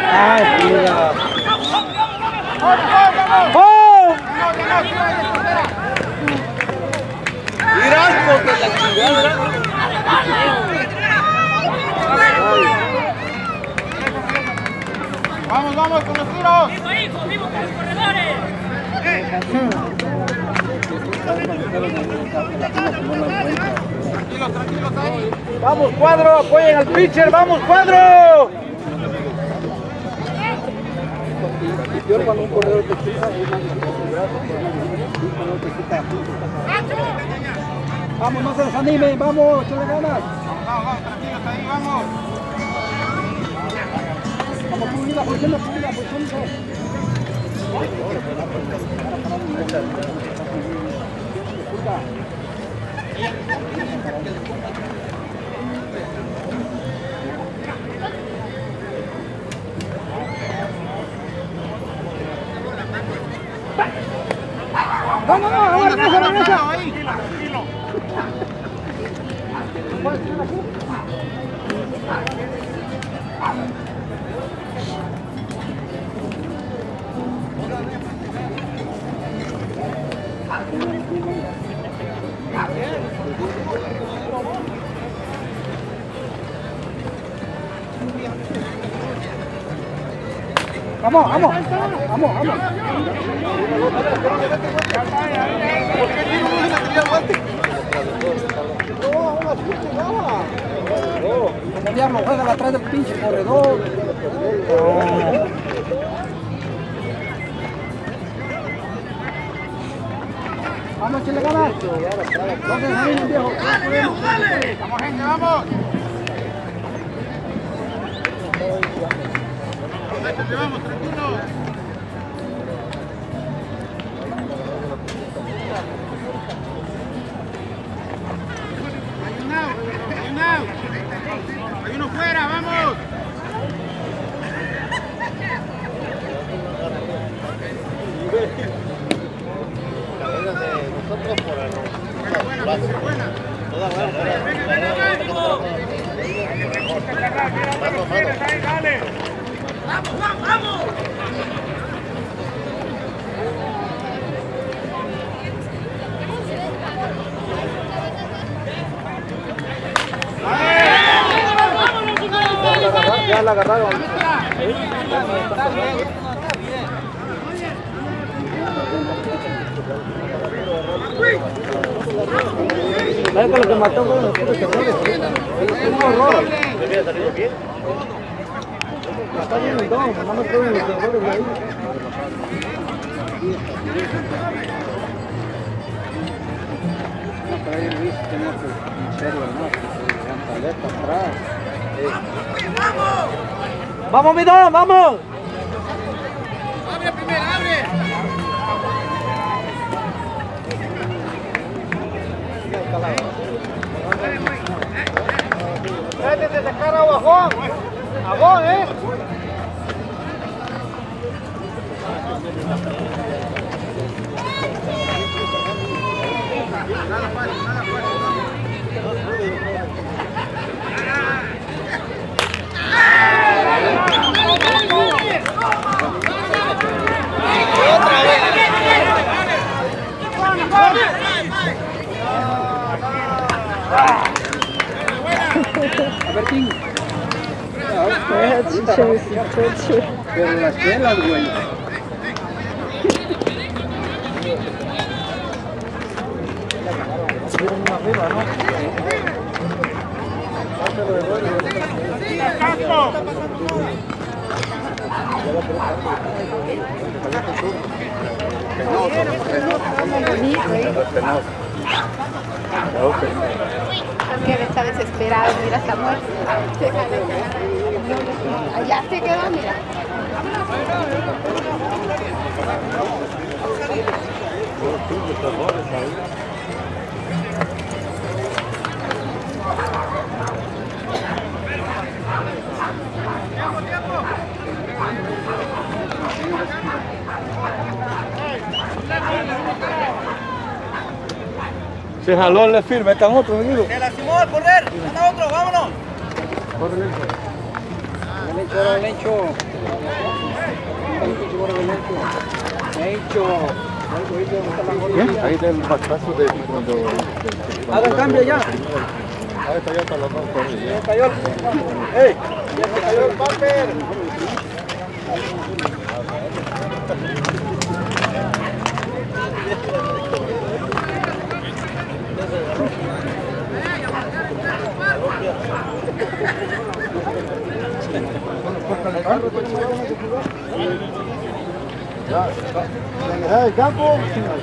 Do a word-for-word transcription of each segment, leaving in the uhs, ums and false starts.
Ay, mira. ¡Oh! Mira, porque la chingada. Vamos, vamos con los tiros. ¡Hijo, hijo! ¡Vimos con los corredores! Tranquilos, tranquilos ahí. Vamos, Cuadro, apoyen al pitcher, vamos, Cuadro. Yo cuando un corredor te quita, vamos, no se desanimen, vamos, échale ganas. Vamos, vamos, tranquilos ahí, vamos. Vamos, pulida, posición, pulida, posición. No, no, no, ahora regresa, regresa. Ahí, tranquilo. Vamos, vamos, vamos, vamos. ¿Por qué tiro no se le tenía el guante? No, ahora sí que nada. Como diablo juega atrás del pinche corredor. Vamos, chile, ganas. No se desanimen, viejo. ¡Dale, viejo, dale! Vamos, gente, vamos. Vamos, tranquilo. Hay un out, hay un out. Hay uno fuera, vamos. Nosotros por el... Buena, buena, buena. Toda buena. Dale. ¡Vamos, vamos, vamos! Ya la agarraron. ¿Sabes que lo que mató fue los puros errores? Es un horror. ¿Debía salir bien? Está bien el don, no me pueden los errores de ahí. No, pero ahí Luis tenía que hacerlo, ¿no? La paleta atrás. ¡Vamos, mi don, vamos! Abre primero, abre. Trate de sacar a Bajón. Bajón, ¿eh? Nada fácil, nada fácil. Otra vez. Bertín. Pero las chelas, güey. Subieron una arriba, ¿no? También está desesperado, mira, está muerto. Allá se quedó, mira. Se jaló el firme, están otros, amigo. Se lastimó al correr. Anda otro, vámonos. Corre, Lencho, ahora Lencho. Lencho. Ahí del batazo de cuando... Hagan cambio ya. Ahí está ya para los dos. Ya cayó el... ¡Ey! Ya se cayó el bumper. Ya, ya el campo,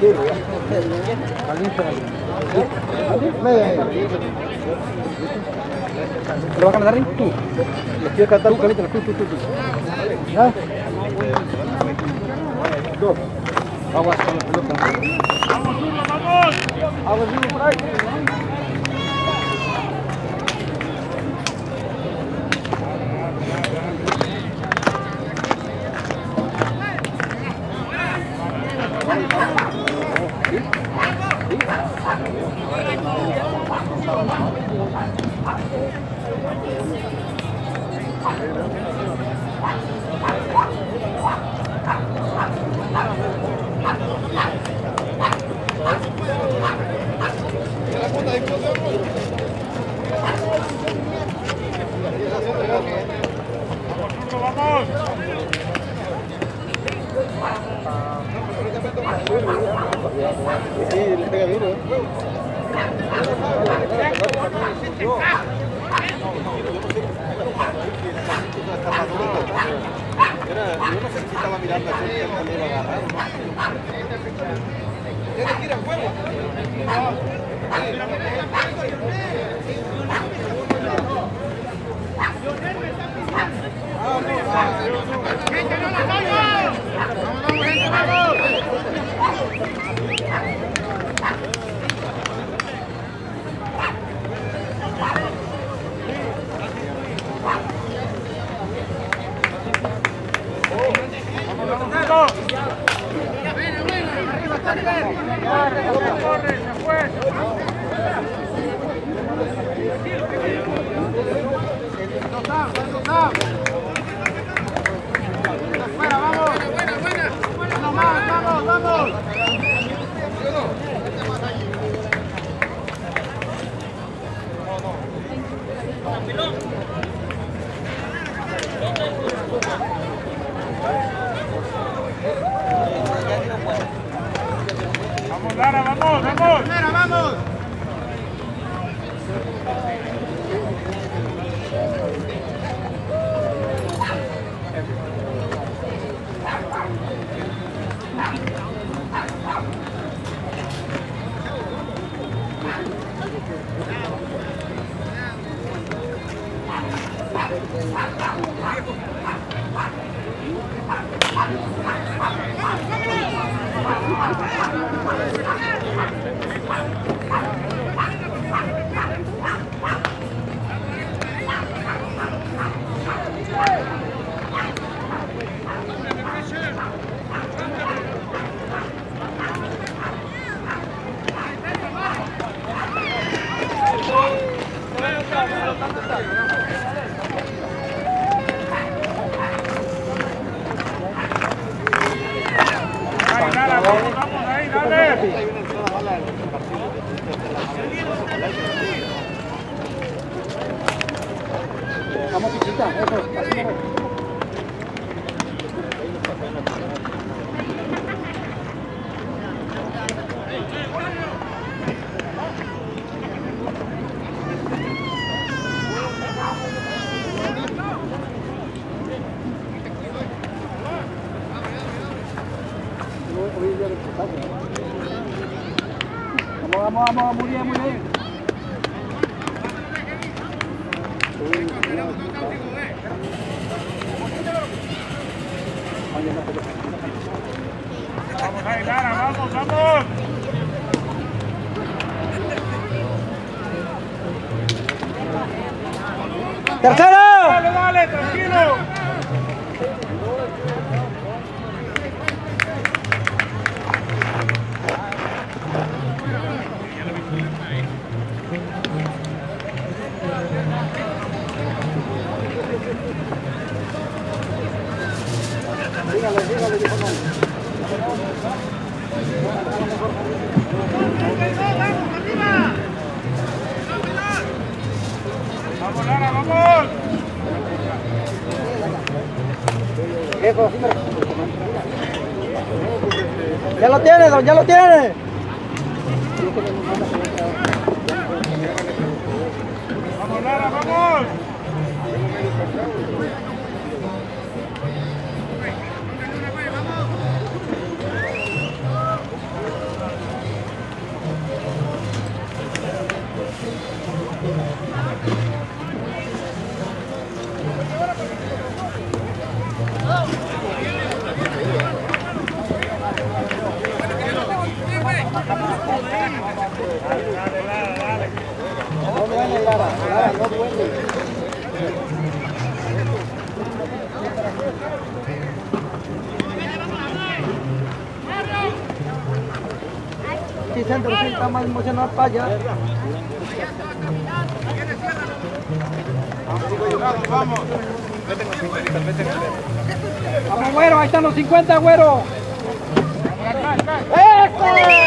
¿Lo vas a cantar ahí? Tú. ¿Lo quieres cantar? Tú, Carlita, tú, tú, tú. ¿Ya? Dos. Aguas con la pelota. ¡Vamos, Zurdo, vamos! Aguas, Zurdo, por ahí. ¡Vamos! Sí, le pega duro. Era, yo no sé si estaba mirando así que él me iba a agarrar, ¿no? Tiene que ir al juego. ¡Gente, no la caigan! ¡Vamos, vamos, gente, vamos! ¡Corre, se fue! ¡Dos out, dos out! ¡Fuera, vamos! ¡Buena, buena! ¡Vamos, vamos, vamos! ¡Vamos, Lara, vamos, vamos! ¡Primera, vamos! Vamos, vamos, ahí, dale. Vamos, pichita, eso, así mejor. Vamos, vamos, vamos, muy bien, muy bien. Vamos ahí, Lara, vamos, vamos. ¡Tercero! Dale, dale, tranquilo. Dígale, dígale, dijo no. ¡Vamos, Lara, vamos! Eso, así me... Ya lo tiene, don, ya lo tiene. ¡Vamos, Lara, vamos! No me dañe, Lara, Lara, no duele. Sí, centro, sí, está más emocionado para allá. Vamos, vamos. Vamos, güero, ahí están los cincuenta, güero. ¡Eso!